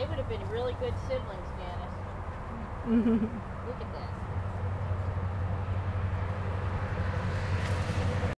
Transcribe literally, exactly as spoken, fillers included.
They would have been really good siblings, Janice. Look at that.